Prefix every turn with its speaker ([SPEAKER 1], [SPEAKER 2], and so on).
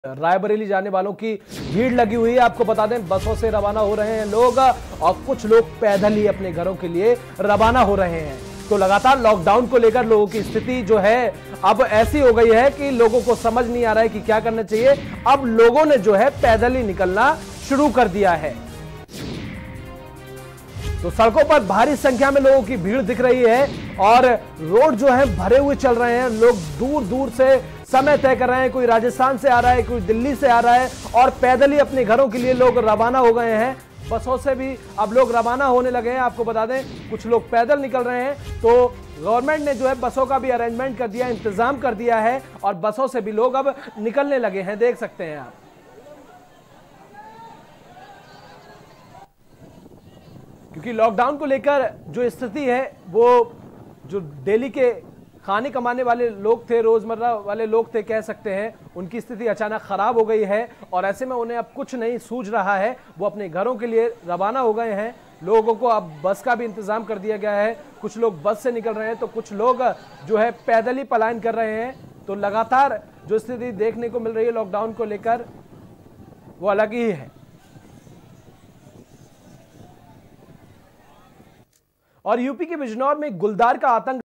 [SPEAKER 1] रायबरेली जाने वालों की भीड़ लगी हुई है। आपको बता दें, बसों से रवाना हो रहे हैं लोग और कुछ लोग पैदल ही अपने घरों के लिए रवाना हो रहे हैं। तो लगातार लॉकडाउन को लेकर लोगों की स्थिति जो है अब ऐसी हो गई है कि लोगों को समझ नहीं आ रहा है कि क्या करना चाहिए। अब लोगों ने जो है पैदल ही निकलना शुरू कर दिया है। तो सड़कों पर भारी संख्या में लोगों की भीड़ दिख रही है और रोड जो है भरे हुए चल रहे हैं। लोग दूर दूर से समय तय कर रहे हैं, कोई राजस्थान से आ रहा है, कोई दिल्ली से आ रहा है और पैदल ही अपने घरों के लिए लोग रवाना हो गए हैं। बसों से भी अब लोग रवाना होने लगे हैं। आपको बता दें, कुछ लोग पैदल निकल रहे हैं। तो गवर्नमेंट ने जो है बसों का भी अरेंजमेंट कर दिया, इंतजाम कर दिया है और बसों से भी लोग अब निकलने लगे हैं। देख सकते हैं आप, क्योंकि लॉकडाउन को लेकर जो स्थिति है वो जो डेली के खाने कमाने वाले लोग थे, रोजमर्रा वाले लोग थे, कह सकते हैं, उनकी स्थिति अचानक खराब हो गई है और ऐसे में उन्हें अब कुछ नहीं सूझ रहा है। वो अपने घरों के लिए रवाना हो गए हैं। लोगों को अब बस का भी इंतजाम कर दिया गया है। कुछ लोग बस से निकल रहे हैं तो कुछ लोग जो है पैदल ही पलायन कर रहे हैं। तो लगातार जो स्थिति देखने को मिल रही है लॉकडाउन को लेकर वो अलग ही है। और यूपी के बिजनौर में गुलदार का आतंक